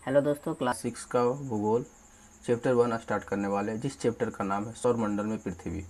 Hello दोस्तों, class 6 का भूगोल चैप्टर 1 स्टार्ट करने वाले हैं, जिस चैप्टर का नाम है सौरमंडल में पृथ्वी।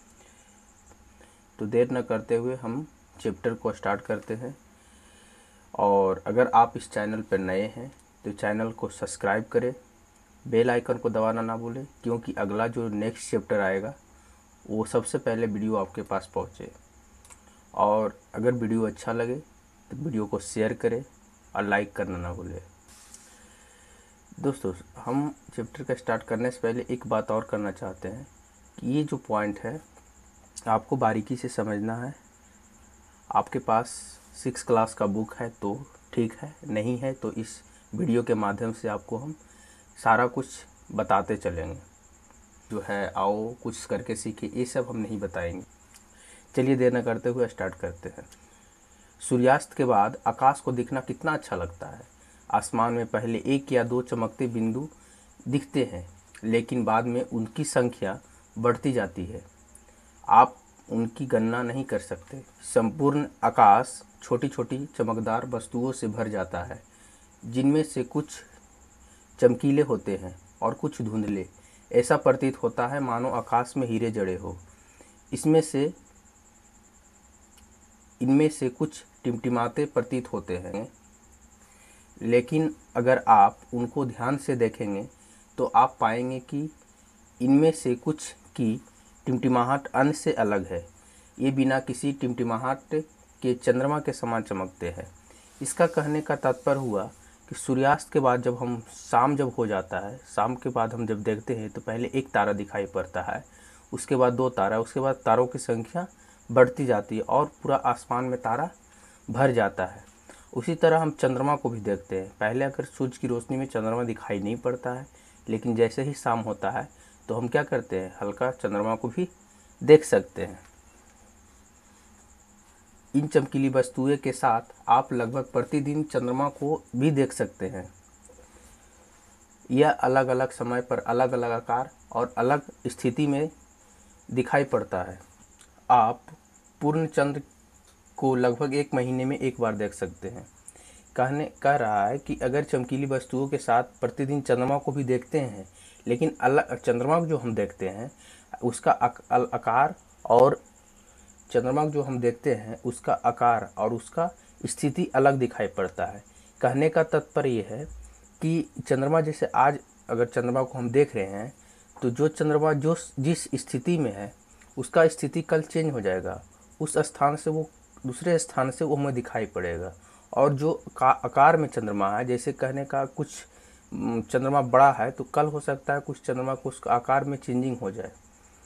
तो देर न करते हुए हम चैप्टर को स्टार्ट करते हैं। और अगर आप इस चैनल पर नए हैं तो चैनल को सब्सक्राइब करें, बेल आइकन को दबाना ना भूलें, क्योंकि अगला जो नेक्स्ट चैप्टर आएगा वो सबसे पहले वीडियो आपके पास पहुँचे। और अगर वीडियो अच्छा लगे तो वीडियो को शेयर करें और लाइक करना ना भूलें। दोस्तों, हम चैप्टर का स्टार्ट करने से पहले एक बात और करना चाहते हैं कि ये जो पॉइंट है आपको बारीकी से समझना है। आपके पास 6 क्लास का बुक है तो ठीक है, नहीं है तो इस वीडियो के माध्यम से आपको हम सारा कुछ बताते चलेंगे। जो है आओ कुछ करके सीखिए, ये सब हम नहीं बताएंगे। चलिए देर न करते हुए स्टार्ट करते हैं। सूर्यास्त के बाद आकाश को दिखना कितना अच्छा लगता है। आसमान में पहले 1 या 2 चमकते बिंदु दिखते हैं, लेकिन बाद में उनकी संख्या बढ़ती जाती है। आप उनकी गणना नहीं कर सकते। संपूर्ण आकाश छोटी छोटी चमकदार वस्तुओं से भर जाता है, जिनमें से कुछ चमकीले होते हैं और कुछ धुंधले। ऐसा प्रतीत होता है मानो आकाश में हीरे जड़े हो। इनमें से कुछ टिमटिमाते प्रतीत होते हैं, लेकिन अगर आप उनको ध्यान से देखेंगे तो आप पाएंगे कि इनमें से कुछ की टिमटिमाहट अन्य से अलग है। ये बिना किसी टिमटिमाहट के चंद्रमा के समान चमकते हैं। इसका कहने का तात्पर्य हुआ कि सूर्यास्त के बाद शाम जब हो जाता है, शाम के बाद हम जब देखते हैं तो पहले एक तारा दिखाई पड़ता है, उसके बाद 2 तारा, उसके बाद तारों की संख्या बढ़ती जाती है और पूरा आसमान में तारा भर जाता है। उसी तरह हम चंद्रमा को भी देखते हैं। पहले अगर सूरज की रोशनी में चंद्रमा दिखाई नहीं पड़ता है, लेकिन जैसे ही शाम होता है तो हम क्या करते हैं, हल्का चंद्रमा को भी देख सकते हैं। इन चमकीली वस्तुएं के साथ आप लगभग प्रतिदिन चंद्रमा को भी देख सकते हैं। यह अलग अलग समय पर अलग अलग आकार और अलग स्थिति में दिखाई पड़ता है। आप पूर्ण चंद्र को लगभग 1 महीने में एक बार देख सकते हैं। कह रहा है कि अगर चमकीली वस्तुओं के साथ प्रतिदिन चंद्रमा को भी देखते हैं, लेकिन अलग चंद्रमा जो हम देखते हैं उसका आकार और चंद्रमा जो हम देखते हैं उसका आकार और उसका स्थिति अलग दिखाई पड़ता है। कहने का तात्पर्य यह है कि चंद्रमा जैसे आज अगर चंद्रमा को हम देख रहे हैं तो जो चंद्रमा जो जिस स्थिति में है उसका स्थिति कल चेंज हो जाएगा। उस स्थान से वो दूसरे स्थान से वो हमें दिखाई पड़ेगा। और जो आकार में चंद्रमा है, जैसे कहने का कुछ चंद्रमा बड़ा है तो कल हो सकता है कुछ चंद्रमा को उसका आकार में चेंजिंग हो जाए।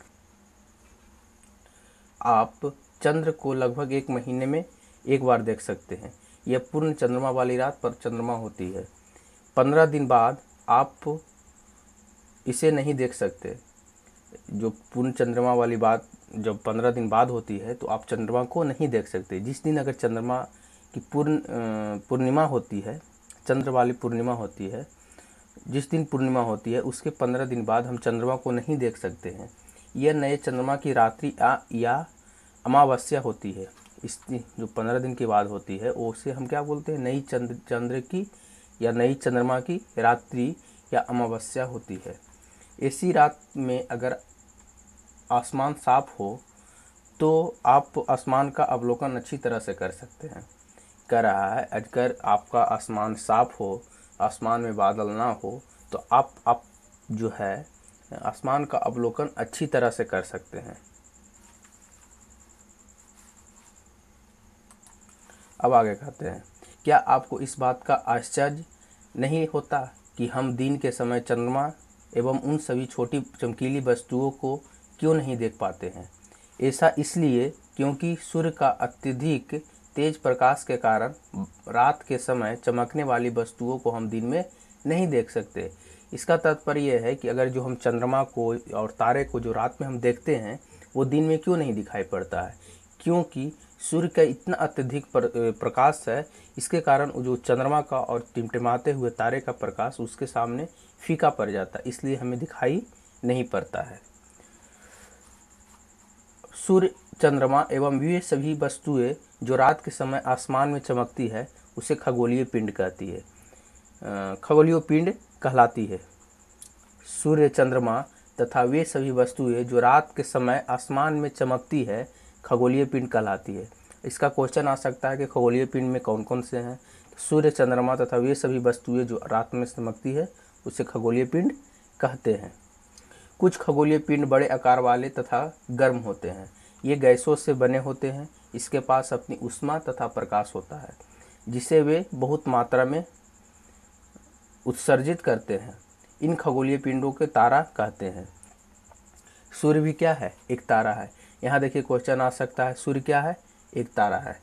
आप चंद्र को लगभग 1 महीने में एक बार देख सकते हैं। यह पूर्ण चंद्रमा वाली रात पर चंद्रमा होती है। 15 दिन बाद आप इसे नहीं देख सकते। जो पूर्ण चंद्रमा वाली बात जब 15 दिन बाद होती है तो आप चंद्रमा को नहीं देख सकते। जिस दिन अगर चंद्रमा की पूर्णिमा होती है, चंद्र वाली पूर्णिमा होती है, जिस दिन पूर्णिमा होती है उसके 15 दिन बाद हम चंद्रमा को नहीं देख सकते हैं। यह नए चंद्रमा की रात्रि या अमावस्या होती है। इस जो 15 दिन के बाद होती है उसे हम क्या बोलते हैं, नई चंद्र की या नई चंद्रमा की रात्रि या अमावस्या होती है। ऐसी रात में अगर आसमान साफ हो तो आप आसमान का अवलोकन अच्छी तरह से कर सकते हैं। कह रहा है अगर आपका आसमान साफ हो, आसमान में बादल ना हो तो आप जो है आसमान का अवलोकन अच्छी तरह से कर सकते हैं। अब आगे कहते हैं, क्या आपको इस बात का आश्चर्य नहीं होता कि हम दिन के समय चंद्रमा एवं उन सभी छोटी चमकीली वस्तुओं को क्यों नहीं देख पाते हैं? ऐसा इसलिए क्योंकि सूर्य का अत्यधिक तेज प्रकाश के कारण रात के समय चमकने वाली वस्तुओं को हम दिन में नहीं देख सकते। इसका तात्पर्य यह है कि अगर जो हम चंद्रमा को और तारे को जो रात में हम देखते हैं वो दिन में क्यों नहीं दिखाई पड़ता है, क्योंकि सूर्य का इतना अत्यधिक प्रकाश है। इसके कारण जो चंद्रमा का और टिमटिमाते हुए तारे का प्रकाश उसके सामने फीका पड़ जाता है, इसलिए हमें दिखाई नहीं पड़ता है। सूर्य, चंद्रमा एवं वे सभी वस्तुएं जो रात के समय आसमान में चमकती है उसे खगोलीय पिंड कहती है। खगोलीय पिंड कहलाती है। सूर्य, चंद्रमा तथा वे सभी वस्तुएं जो रात के समय आसमान में चमकती है खगोलीय पिंड कहलाती है। इसका क्वेश्चन आ सकता है कि खगोलीय पिंड में कौन कौन से हैं। तो सूर्य, चंद्रमा तथा वे सभी वस्तुएं जो रात में चमकती है उसे खगोलीय पिंड कहते हैं। कुछ खगोलीय पिंड बड़े आकार वाले तथा गर्म होते हैं। ये गैसों से बने होते हैं। इसके पास अपनी ऊष्मा तथा प्रकाश होता है जिसे वे बहुत मात्रा में उत्सर्जित करते हैं। इन खगोलीय पिंडों के तारा कहते हैं। सूर्य भी क्या है? एक तारा है। यहाँ देखिए क्वेश्चन आ सकता है, सूर्य क्या है? एक तारा है।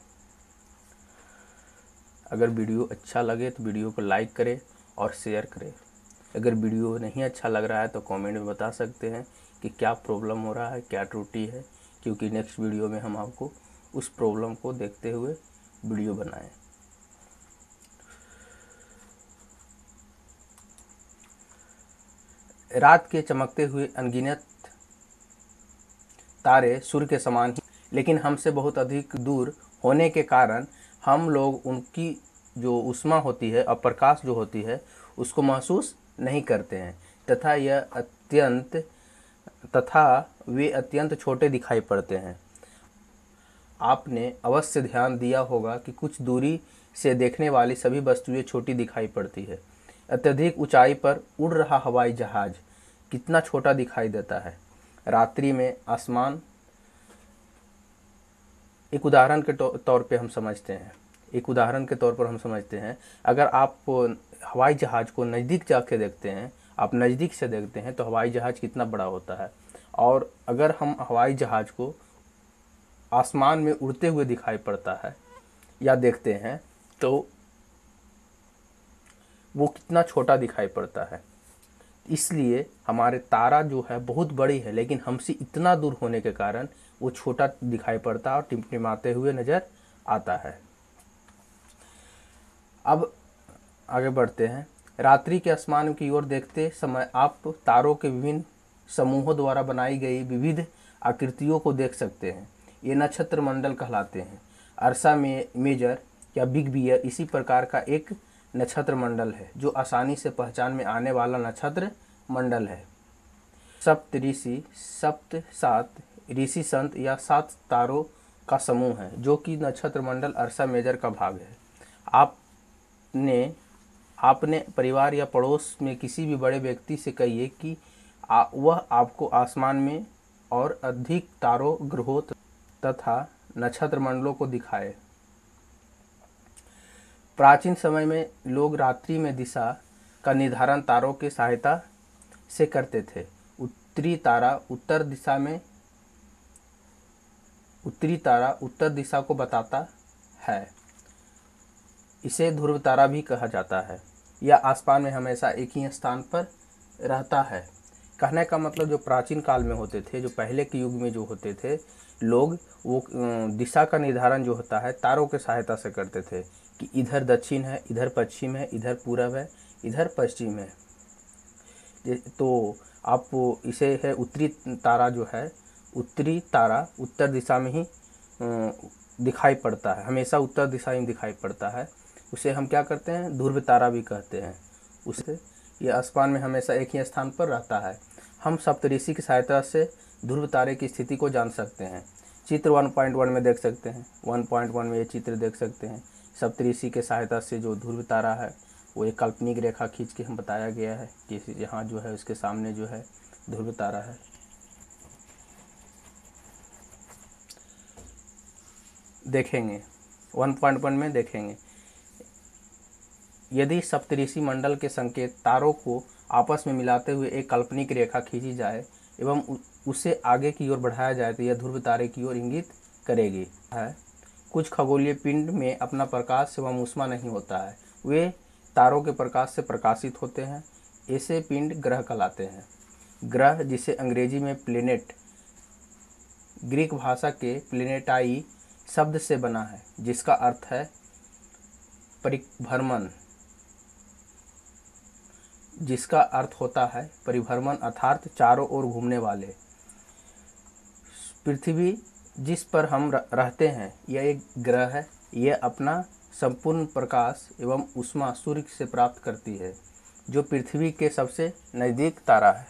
अगर वीडियो अच्छा लगे तो वीडियो को लाइक करें और शेयर करें। अगर वीडियो नहीं अच्छा लग रहा है तो कमेंट में बता सकते हैं कि क्या प्रॉब्लम हो रहा है, क्या त्रुटि है, क्योंकि नेक्स्ट वीडियो में हम आपको उस प्रॉब्लम को देखते हुए वीडियो बनाएं। रात के चमकते हुए अनगिनत तारे सूर्य के समान ही, लेकिन हमसे बहुत अधिक दूर होने के कारण हम लोग उनकी जो ऊष्मा होती है और प्रकाश जो होती है उसको महसूस नहीं करते हैं तथा वे अत्यंत छोटे दिखाई पड़ते हैं। आपने अवश्य ध्यान दिया होगा कि कुछ दूरी से देखने वाली सभी वस्तुएं छोटी दिखाई पड़ती है। अत्यधिक ऊंचाई पर उड़ रहा हवाई जहाज कितना छोटा दिखाई देता है। रात्रि में आसमान, एक उदाहरण के तौर पे हम समझते हैं, अगर आप हवाई जहाज को नज़दीक जाके देखते हैं, आप नज़दीक से देखते हैं तो हवाई जहाज कितना बड़ा होता है, और अगर हम हवाई जहाज को आसमान में उड़ते हुए दिखाई पड़ता है या देखते हैं तो वो कितना छोटा दिखाई पड़ता है। इसलिए हमारे तारा जो है बहुत बड़ी है, लेकिन हमसे इतना दूर होने के कारण वो छोटा दिखाई पड़ता है और टिमटिमाते हुए नज़र आता है। अब आगे बढ़ते हैं। रात्रि के आसमान की ओर देखते समय आप तारों के विभिन्न समूहों द्वारा बनाई गई विविध आकृतियों को देख सकते हैं। ये नक्षत्र मंडल कहलाते हैं। अर्सा मेजर या बिग बियर इसी प्रकार का एक नक्षत्र मंडल है जो आसानी से पहचान में आने वाला नक्षत्र मंडल है। सप्त सात ऋषि संत या 7 तारों का समूह है जो कि नक्षत्र मंडल अर्सा मेजर का भाग है। आपने परिवार या पड़ोस में किसी भी बड़े व्यक्ति से कहिए कि वह आपको आसमान में और अधिक तारों, ग्रहों तथा नक्षत्र मंडलों को दिखाए। प्राचीन समय में लोग रात्रि में दिशा का निर्धारण तारों की सहायता से करते थे। उत्तरी तारा उत्तर दिशा को बताता है। इसे ध्रुव तारा भी कहा जाता है। यह आसमान में हमेशा एक ही स्थान पर रहता है। कहने का मतलब जो प्राचीन काल में होते थे, जो पहले के युग में जो होते थे लोग, वो दिशा का निर्धारण जो होता है तारों के सहायता से करते थे कि इधर दक्षिण है, इधर पश्चिम है, इधर पूरब है, इधर पश्चिम है। तो आप इसे है उत्तरी तारा जो है, उत्तरी तारा उत्तर दिशा में ही दिखाई पड़ता है, हमेशा उत्तर दिशा में दिखाई पड़ता है। उसे हम क्या करते हैं? ध्रुव तारा भी कहते हैं। उसे ये आसमान में हमेशा एक ही स्थान पर रहता है। हम सप्तऋषि की सहायता से ध्रुव तारे की स्थिति को जान सकते हैं। चित्र 1.1 में देख सकते हैं। 1.1 में ये चित्र देख सकते हैं। सप्तऋषि के सहायता से जो ध्रुव तारा है वो एक काल्पनिक रेखा खींच के हम बताया गया है कि यहाँ जो है उसके सामने जो है ध्रुव तारा है। देखेंगे 1.1 में देखेंगे, यदि सप्तऋषि मंडल के संकेत तारों को आपस में मिलाते हुए एक काल्पनिक रेखा खींची जाए एवं उसे आगे की ओर बढ़ाया जाए तो यह ध्रुव तारे की ओर इंगित करेगी। कुछ खगोलीय पिंड में अपना प्रकाश एवं ऊष्मा नहीं होता है, वे तारों के प्रकाश से प्रकाशित होते हैं। ऐसे पिंड ग्रह कहलाते हैं। ग्रह, जिसे अंग्रेजी में प्लेनेट, ग्रीक भाषा के प्लेनेटाई शब्द से बना है जिसका अर्थ है परिभ्रमण, जिसका अर्थ होता है परिभ्रमण अर्थात चारों ओर घूमने वाले। पृथ्वी जिस पर हम रहते हैं यह एक ग्रह है। यह अपना संपूर्ण प्रकाश एवं ऊष्मा सूर्य से प्राप्त करती है, जो पृथ्वी के सबसे नज़दीक तारा है।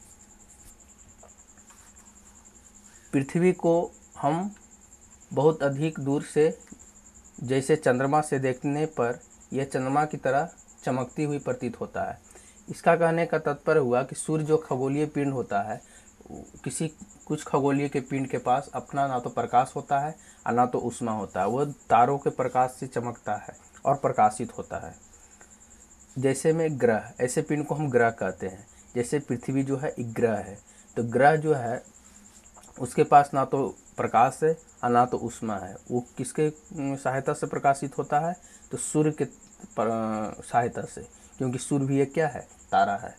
पृथ्वी को हम बहुत अधिक दूर से, जैसे चंद्रमा से देखने पर यह चंद्रमा की तरह चमकती हुई प्रतीत होता है। इसका कहने का तात्पर्य हुआ कि सूर्य जो खगोलीय पिंड होता है, कुछ खगोलीय के पिंड के पास अपना ना तो प्रकाश होता है और ना तो ऊष्मा होता है। वह तारों के प्रकाश से चमकता है और प्रकाशित होता है। जैसे में ग्रह, ऐसे पिंड को हम ग्रह कहते हैं। जैसे पृथ्वी जो है एक ग्रह है, तो ग्रह जो है उसके पास ना तो प्रकाश है और ना तो ऊष्मा है। वो किसके सहायता से प्रकाशित होता है? तो सूर्य के सहायता से, क्योंकि सूर्य भी एक क्या है? तारा है।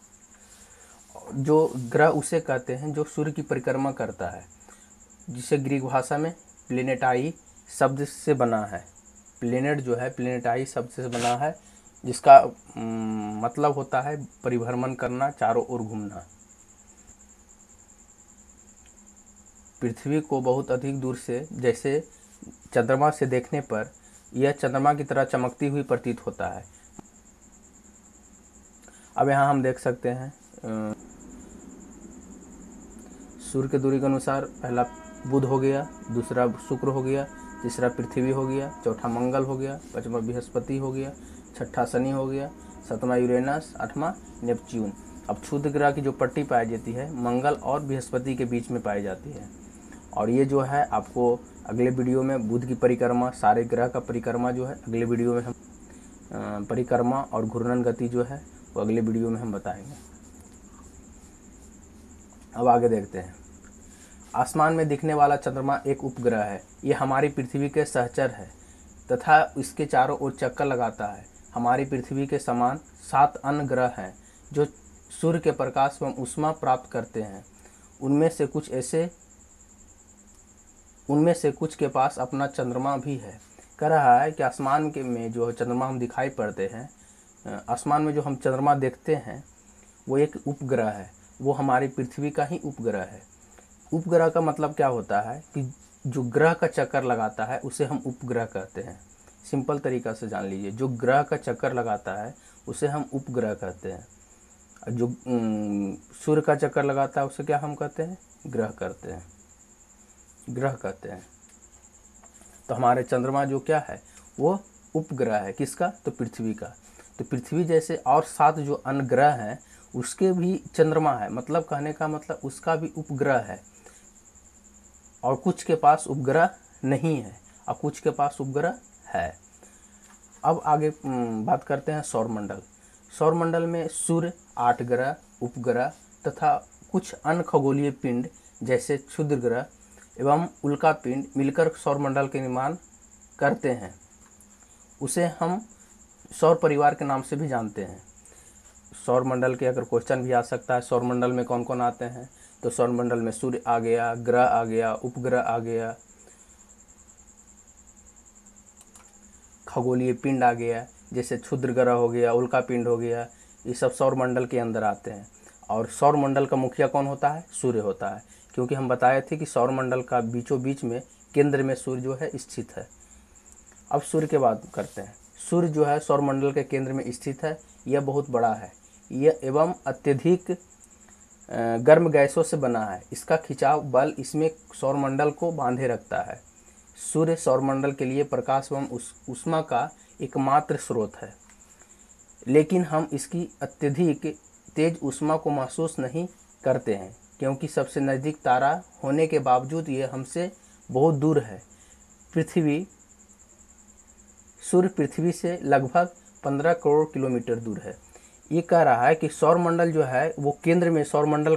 जो ग्रह उसे कहते हैं जो सूर्य की परिक्रमा करता है, जिसे ग्रीक भाषा में प्लेनेटाई शब्द से बना है। प्लेनेट जो है प्लेनेटाई शब्द से बना है, जिसका मतलब होता है परिभ्रमण करना, चारों ओर घूमना। पृथ्वी को बहुत अधिक दूर से, जैसे चंद्रमा से देखने पर यह चंद्रमा की तरह चमकती हुई प्रतीत होता है। अब यहाँ हम देख सकते हैं सूर्य के दूरी के अनुसार पहला बुध हो गया, दूसरा शुक्र हो गया, तीसरा पृथ्वी हो गया, चौथा मंगल हो गया, पांचवा बृहस्पति हो गया, छठा शनि हो गया, सातवां यूरेनस, आठवां नेपच्यून। अब क्षुद्र ग्रह की जो पट्टी पाई जाती है मंगल और बृहस्पति के बीच में पाई जाती है। और ये जो है आपको अगले वीडियो में बुध की परिक्रमा, सारे ग्रह का परिक्रमा जो है अगले वीडियो में हम परिक्रमा और घूर्णन गति जो है वो अगले वीडियो में हम बताएंगे। अब आगे देखते हैं। आसमान में दिखने वाला चंद्रमा एक उपग्रह है। ये हमारी पृथ्वी के सहचर है तथा इसके चारों ओर चक्कर लगाता है। हमारी पृथ्वी के समान 7 अन्य ग्रह हैं जो सूर्य के प्रकाश एवं ऊष्मा प्राप्त करते हैं। उनमें से कुछ के पास अपना चंद्रमा भी है। कह रहा है कि आसमान के में जो चंद्रमा हम दिखाई पड़ते हैं, आसमान में जो हम चंद्रमा देखते हैं वो एक उपग्रह है। वो हमारी पृथ्वी का ही उपग्रह है। उपग्रह का मतलब क्या होता है कि जो ग्रह का चक्कर लगाता है उसे हम उपग्रह कहते हैं। सिंपल तरीका से जान लीजिए, जो ग्रह का चक्कर लगाता है उसे हम उपग्रह कहते हैं। जो सूर्य का चक्कर लगाता है उसे क्या हम कहते हैं? ग्रह कहते हैं। तो हमारे चंद्रमा जो क्या है वो उपग्रह है। किसका? तो पृथ्वी का। तो पृथ्वी जैसे और 7 जो अन्य ग्रह हैं उसके भी चंद्रमा है। मतलब कहने का मतलब उसका भी उपग्रह है। और कुछ के पास उपग्रह नहीं है और कुछ के पास उपग्रह है। अब आगे बात करते हैं सौरमंडल। सौरमंडल में सूर्य, 8 ग्रह, उपग्रह तथा कुछ अन्य खगोलीय पिंड जैसे क्षुद्र ग्रह एवं उल्का पिंड मिलकर सौरमंडल के निर्माण करते हैं। उसे हम सौर परिवार के नाम से भी जानते हैं। सौरमंडल के अगर क्वेश्चन भी आ सकता है, सौरमंडल में कौन कौन आते हैं, तो सौरमंडल में सूर्य आ गया, ग्रह आ गया, उपग्रह आ गया, खगोलीय पिंड आ गया, जैसे क्षुद्र ग्रह हो गया, उल्का पिंड हो गया। ये सब सौरमंडल के अंदर आते हैं। और सौरमंडल का मुखिया कौन होता है? सूर्य होता है। क्योंकि हम बताए थे कि सौरमंडल का बीचों बीच में केंद्र में सूर्य जो है स्थित है। अब सूर्य के बात करते हैं। सूर्य जो है सौरमंडल के केंद्र में स्थित है। यह बहुत बड़ा है। यह एवं अत्यधिक गर्म गैसों से बना है। इसका खिंचाव बल इसमें सौरमंडल को बांधे रखता है। सूर्य सौरमंडल के लिए प्रकाश एवं ऊष्मा का एकमात्र स्रोत है, लेकिन हम इसकी अत्यधिक तेज ऊष्मा को महसूस नहीं करते हैं, क्योंकि सबसे नज़दीक तारा होने के बावजूद ये हमसे बहुत दूर है। सूर्य पृथ्वी से लगभग 15 करोड़ किलोमीटर दूर है। ये कह रहा है कि सौरमंडल जो है वो केंद्र में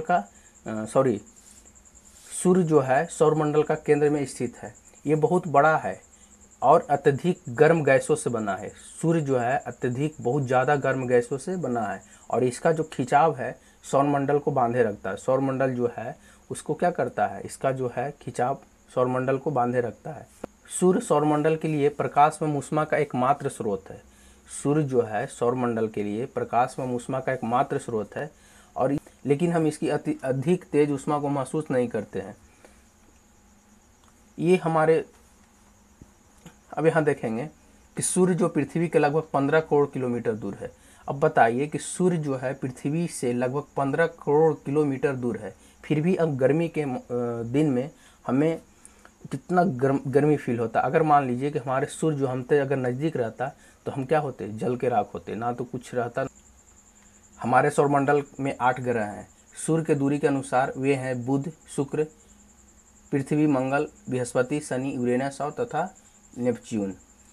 सूर्य जो है सौरमंडल का केंद्र में स्थित है। ये बहुत बड़ा है और अत्यधिक गर्म गैसों से बना है। सूर्य जो है अत्यधिक बहुत ज़्यादा गर्म गैसों से बना है और इसका जो खिंचाव है सौरमंडल को बांधे रखता है। सौरमंडल जो है उसको क्या करता है? इसका जो है खिंचाव सौरमंडल को बांधे रखता है। सूर्य सौरमंडल के लिए प्रकाश व ऊष्मा का एकमात्र स्रोत है। सूर्य जो है सौरमंडल के लिए प्रकाश व ऊष्मा का एकमात्र स्रोत है, और लेकिन हम इसकी अधिक तेज ऊष्मा को महसूस नहीं करते हैं। ये हमारे अब यहाँ देखेंगे कि सूर्य जो पृथ्वी के लगभग 15 करोड़ किलोमीटर दूर है। अब बताइए कि सूर्य जो है पृथ्वी से लगभग 15 करोड़ किलोमीटर दूर है, फिर भी अब गर्मी के दिन में हमें कितना गर्मी फील होता। अगर मान लीजिए कि हमारे सूर्य जो हमसे अगर नज़दीक रहता तो हम क्या होते, जल के राख होते, ना तो कुछ रहता। हमारे सौरमंडल में 8 ग्रह हैं। सूर्य के दूरी के अनुसार वे हैं बुध, शुक्र, पृथ्वी, मंगल, बृहस्पति, शनि, यूरेनस और तथा नेपच्यून।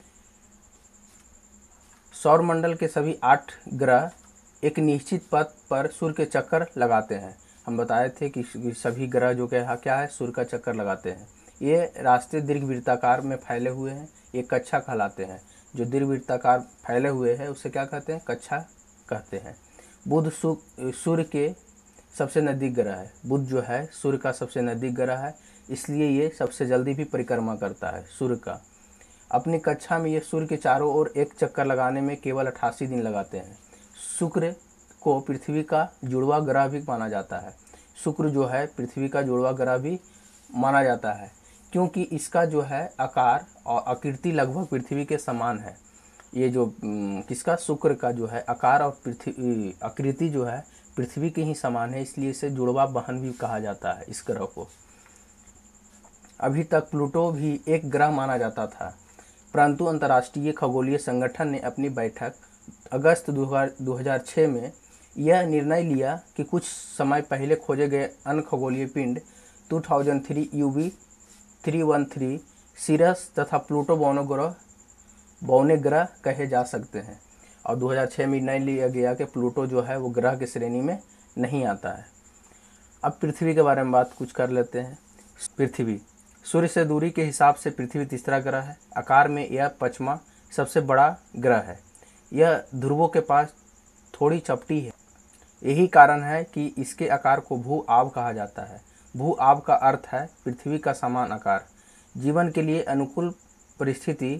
सौरमंडल के सभी 8 ग्रह एक निश्चित पथ पर सूर्य के चक्कर लगाते हैं। हम बताए थे कि सभी ग्रह जो क्या है, सूर्य का चक्कर लगाते हैं। ये रास्ते दीर्घवृत्ताकार में फैले हुए हैं, ये कक्षा कहलाते हैं। जो दीर्घवृत्ताकार फैले हुए हैं उसे क्या कहते हैं, कक्षा कहते हैं। बुध सूर्य के सबसे नज़दीक ग्रह है। बुध जो है सूर्य का सबसे नज़दीक ग्रह है, इसलिए ये सबसे जल्दी भी परिक्रमा करता है सूर्य का। अपनी कक्षा में ये सूर्य के चारों ओर एक चक्कर लगाने में केवल 88 दिन लगाते हैं। शुक्र को पृथ्वी का जुड़वा ग्रह भी माना जाता है। शुक्र जो है पृथ्वी का जुड़वा ग्रह भी माना जाता है, क्योंकि इसका जो है आकार और आकृति लगभग पृथ्वी के समान है। ये जो किसका, शुक्र का जो है आकार और आकृति जो है पृथ्वी के ही समान है, इसलिए इसे जुड़वा बहन भी कहा जाता है इस ग्रह को। अभी तक प्लूटो भी एक ग्रह माना जाता था, परंतु अंतर्राष्ट्रीय खगोलीय संगठन ने अपनी बैठक अगस्त 2006 में यह निर्णय लिया कि कुछ समय पहले खोजे गए अन्य खगोलीय पिंड 2003 UV 313 सीरस तथा प्लूटो बौने ग्रह कहे जा सकते हैं। और 2006 में निर्णय लिया गया कि प्लूटो जो है वो ग्रह की श्रेणी में नहीं आता है। अब पृथ्वी के बारे में बात कुछ कर लेते हैं। पृथ्वी सूर्य से दूरी के हिसाब से पृथ्वी तीसरा ग्रह है। आकार में यह 5वां सबसे बड़ा ग्रह है। यह ध्रुवों के पास थोड़ी चपटी है। यही कारण है कि इसके आकार को भू आब कहा जाता है। भू आब का अर्थ है पृथ्वी का समान आकार। जीवन के लिए अनुकूल परिस्थिति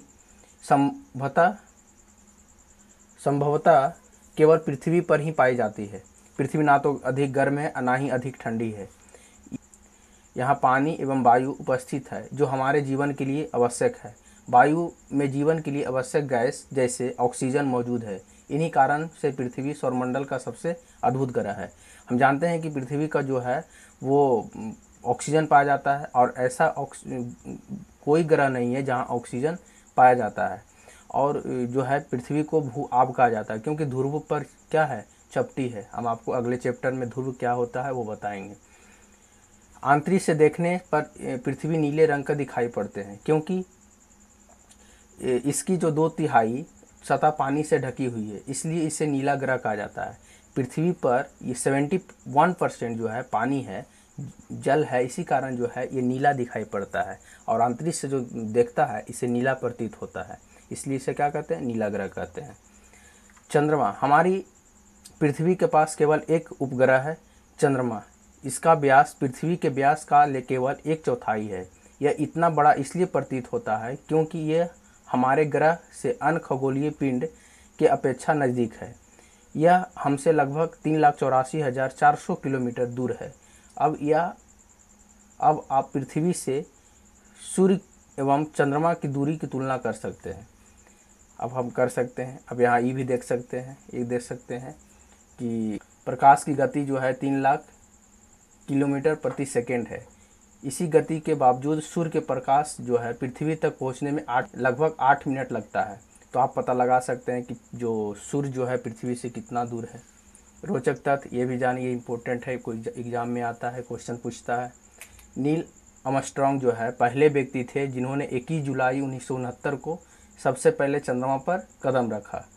संभवतः केवल पृथ्वी पर ही पाई जाती है। पृथ्वी ना तो अधिक गर्म है ना ही अधिक ठंडी है। यहाँ पानी एवं वायु उपस्थित है जो हमारे जीवन के लिए आवश्यक है। वायु में जीवन के लिए आवश्यक गैस जैसे ऑक्सीजन मौजूद है। इन्हीं कारण से पृथ्वी सौरमंडल का सबसे अद्भुत ग्रह है। हम जानते हैं कि पृथ्वी का जो है वो ऑक्सीजन पाया जाता है, और ऐसा कोई ग्रह नहीं है जहाँ ऑक्सीजन पाया जाता है। और जो है पृथ्वी को भू आब कहा जाता है, क्योंकि ध्रुव पर क्या है, चपटी है। हम आपको अगले चैप्टर में ध्रुव क्या होता है वो बताएंगे। अंतरिक्ष से देखने पर पृथ्वी नीले रंग का दिखाई पड़ते हैं, क्योंकि इसकी जो 2/3 सतह पानी से ढकी हुई है, इसलिए इसे नीला ग्रह कहा जाता है। पृथ्वी पर ये 71% जो है पानी है, जल है, इसी कारण जो है ये नीला दिखाई पड़ता है। और अंतरिक्ष से जो देखता है इसे नीला प्रतीत होता है, इसलिए इसे क्या कहते हैं, नीला ग्रह कहते हैं। चंद्रमा, हमारी पृथ्वी के पास केवल एक उपग्रह है चंद्रमा। इसका व्यास पृथ्वी के व्यास का केवल 1/4 है। यह इतना बड़ा इसलिए प्रतीत होता है क्योंकि यह हमारे ग्रह से अन्य खगोलीय पिंड के अपेक्षा नज़दीक है। यह हमसे लगभग 3,84,400 किलोमीटर दूर है। अब आप पृथ्वी से सूर्य एवं चंद्रमा की दूरी की तुलना कर सकते हैं। अब हम कर सकते हैं, अब यहाँ ये भी देख सकते हैं, ये देख सकते हैं कि प्रकाश की गति जो है 3 लाख किलोमीटर प्रति सेकेंड है। इसी गति के बावजूद सूर्य के प्रकाश जो है पृथ्वी तक पहुंचने में लगभग 8 मिनट लगता है। तो आप पता लगा सकते हैं कि जो सूर्य जो है पृथ्वी से कितना दूर है। रोचक तथ्य ये भी जानिए, इम्पोर्टेंट है, कोई एग्जाम में आता है, क्वेश्चन पूछता है। नील आर्मस्ट्रांग जो है पहले व्यक्ति थे जिन्होंने 21 जुलाई 1969 को सबसे पहले चंद्रमा पर कदम रखा।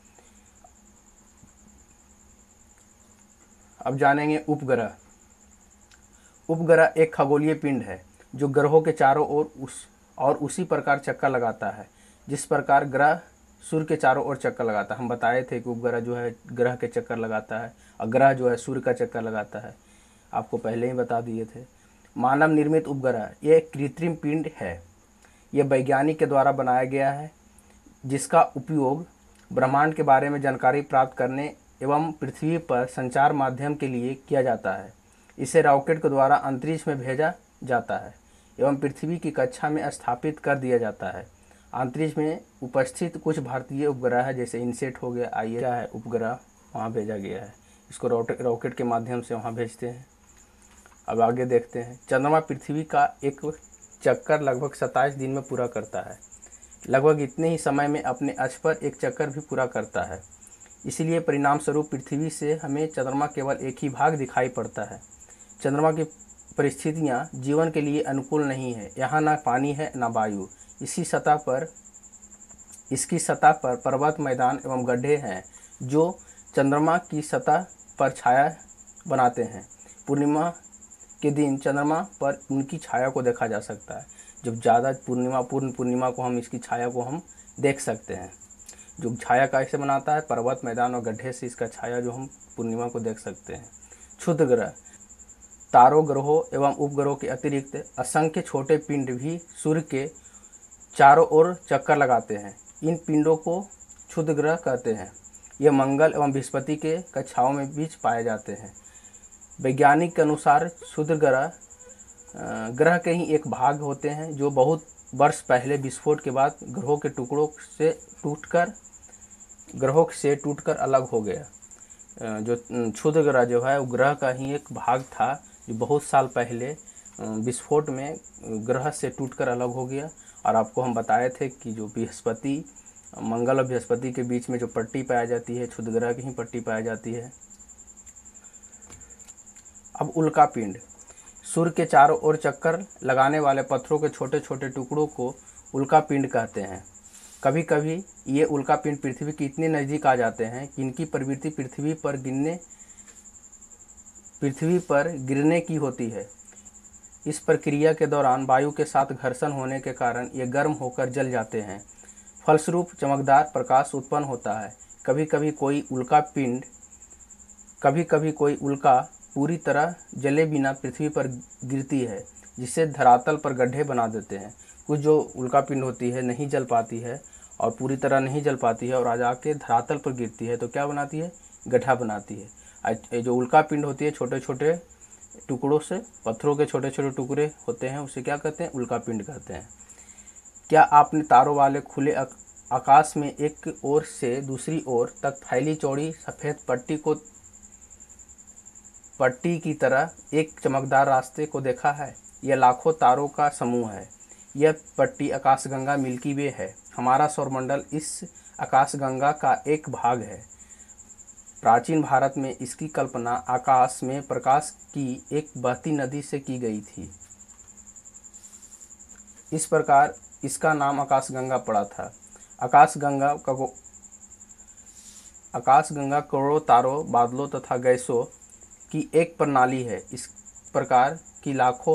अब जानेंगे उपग्रह। उपग्रह एक खगोलीय पिंड है जो ग्रहों के चारों ओर उसी प्रकार चक्कर लगाता है जिस प्रकार ग्रह सूर्य के चारों ओर चक्कर लगाता है। हम बताए थे कि उपग्रह जो है ग्रह के चक्कर लगाता है और ग्रह जो है सूर्य का चक्कर लगाता है, आपको पहले ही बता दिए थे। मानव निर्मित उपग्रह यह एक कृत्रिम पिंड है। यह वैज्ञानिक के द्वारा बनाया गया है जिसका उपयोग ब्रह्मांड के बारे में जानकारी प्राप्त करने एवं पृथ्वी पर संचार माध्यम के लिए किया जाता है। इसे रॉकेट के द्वारा अंतरिक्ष में भेजा जाता है एवं पृथ्वी की कक्षा में स्थापित कर दिया जाता है। अंतरिक्ष में उपस्थित कुछ भारतीय उपग्रह है, जैसे इनसेट हो गया, आई क्या है उपग्रह, वहाँ भेजा गया है। इसको रॉकेट के माध्यम से वहाँ भेजते हैं। अब आगे देखते हैं। चंद्रमा पृथ्वी का एक चक्कर लगभग 27 दिन में पूरा करता है। लगभग इतने ही समय में अपने अक्ष पर एक चक्कर भी पूरा करता है। इसलिए परिणाम स्वरूप पृथ्वी से हमें चंद्रमा केवल एक ही भाग दिखाई पड़ता है। चंद्रमा की परिस्थितियाँ जीवन के लिए अनुकूल नहीं है। यहाँ ना पानी है ना वायु। इसकी सतह पर पर्वत, मैदान एवं गड्ढे हैं जो चंद्रमा की सतह पर छाया बनाते हैं। पूर्णिमा के दिन चंद्रमा पर उनकी छाया को देखा जा सकता है। जब ज़्यादा पूर्ण पूर्णिमा को हम इसकी छाया को हम देख सकते हैं। जो छाया कैसे बनाता है, पर्वत, मैदान और गड्ढे से इसका छाया जो हम पूर्णिमा को देख सकते हैं। क्षुद्र ग्रह, तारों, ग्रहों एवं उपग्रहों के अतिरिक्त असंख्य छोटे पिंड भी सूर्य के चारों ओर चक्कर लगाते हैं। इन पिंडों को क्षुद्र ग्रह कहते हैं। यह मंगल एवं बृहस्पति के कक्षाओं में बीच पाए जाते हैं। वैज्ञानिक के अनुसार क्षुद्र ग्रह के ही एक भाग होते हैं जो बहुत वर्ष पहले विस्फोट के बाद ग्रहों से टूटकर अलग हो गया। जो क्षुद्र ग्रह जो है वो ग्रह का ही एक भाग था जो बहुत साल पहले विस्फोट में ग्रह से टूटकर अलग हो गया। और आपको हम बताए थे कि जो बृहस्पति, मंगल और बृहस्पति के बीच में जो पट्टी पाई जाती है, क्षुद्र ग्रह की ही पट्टी पाई जाती है। अब उल्का पिंड, सूर्य के चारों ओर चक्कर लगाने वाले पत्थरों के छोटे छोटे टुकड़ों को उल्का पिंड कहते हैं। कभी कभी ये उल्का पिंड पृथ्वी के इतने नज़दीक आ जाते हैं कि इनकी प्रवृत्ति पृथ्वी पर गिरने की होती है। इस प्रक्रिया के दौरान वायु के साथ घर्षण होने के कारण ये गर्म होकर जल जाते हैं। फलस्वरूप चमकदार प्रकाश उत्पन्न होता है। कभी कभी कोई उल्का पूरी तरह जले बिना पृथ्वी पर गिरती है, जिससे धरातल पर गड्ढे बना देते हैं। कुछ जो उल्का पिंड होती है नहीं जल पाती है और पूरी तरह नहीं जल पाती है और आज आके धरातल पर गिरती है तो क्या बनाती है, गड्ढा बनाती है। जो उल्का पिंड होती है छोटे छोटे टुकड़ों से, पत्थरों के छोटे छोटे टुकड़े होते हैं, उसे क्या कहते हैं, उल्का पिंड कहते हैं। क्या आपने तारों वाले खुले आकाश में एक ओर से दूसरी ओर तक फैली चौड़ी सफ़ेद पट्टी की तरह एक चमकदार रास्ते को देखा है? यह लाखों तारों का समूह है। यह पट्टी आकाशगंगा मिल्की वे है। हमारा सौरमंडल इस आकाशगंगा का एक भाग है। प्राचीन भारत में इसकी कल्पना आकाश में प्रकाश की एक बहती नदी से की गई थी। इस प्रकार इसका नाम आकाशगंगा पड़ा था। आकाशगंगा करोड़ों तारों, बादलों तथा गैसों की एक प्रणाली है। इस प्रकार की लाखों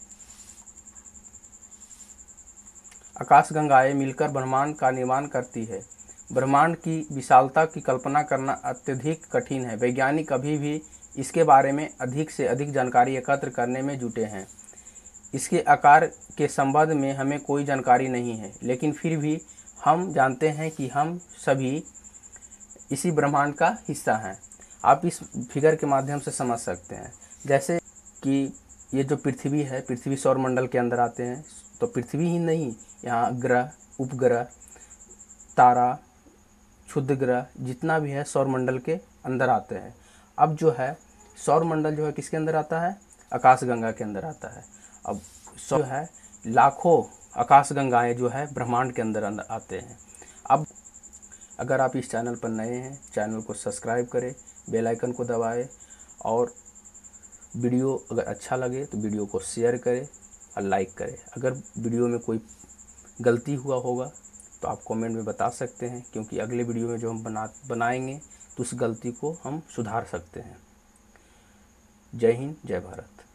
आकाशगंगाएं मिलकर ब्रह्मांड का निर्माण करती है। ब्रह्मांड की विशालता की कल्पना करना अत्यधिक कठिन है। वैज्ञानिक अभी भी इसके बारे में अधिक से अधिक जानकारी एकत्र करने में जुटे हैं। इसके आकार के संबंध में हमें कोई जानकारी नहीं है, लेकिन फिर भी हम जानते हैं कि हम सभी इसी ब्रह्मांड का हिस्सा हैं। आप इस फिगर के माध्यम से समझ सकते हैं, जैसे कि ये जो पृथ्वी है, पृथ्वी सौरमंडल के अंदर आते हैं, तो पृथ्वी ही नहीं, यहाँ ग्रह, उपग्रह, तारा, क्षुद्र ग्रह जितना भी है सौरमंडल के अंदर आते हैं। अब जो है सौरमंडल जो है किसके अंदर आता है, आकाशगंगा के अंदर आता है। अब जो है लाखों आकाशगंगाएं जो है ब्रह्मांड के अंदर आते हैं। अब अगर आप इस चैनल पर नए हैं, चैनल को सब्सक्राइब करें, बेल आइकन को दबाएं और वीडियो अगर अच्छा लगे तो वीडियो को शेयर करें और लाइक करें। अगर वीडियो में कोई गलती हुआ होगा तो आप कमेंट में बता सकते हैं, क्योंकि अगले वीडियो में जो हम बनाएंगे तो उस गलती को हम सुधार सकते हैं। जय हिंद, जय भारत।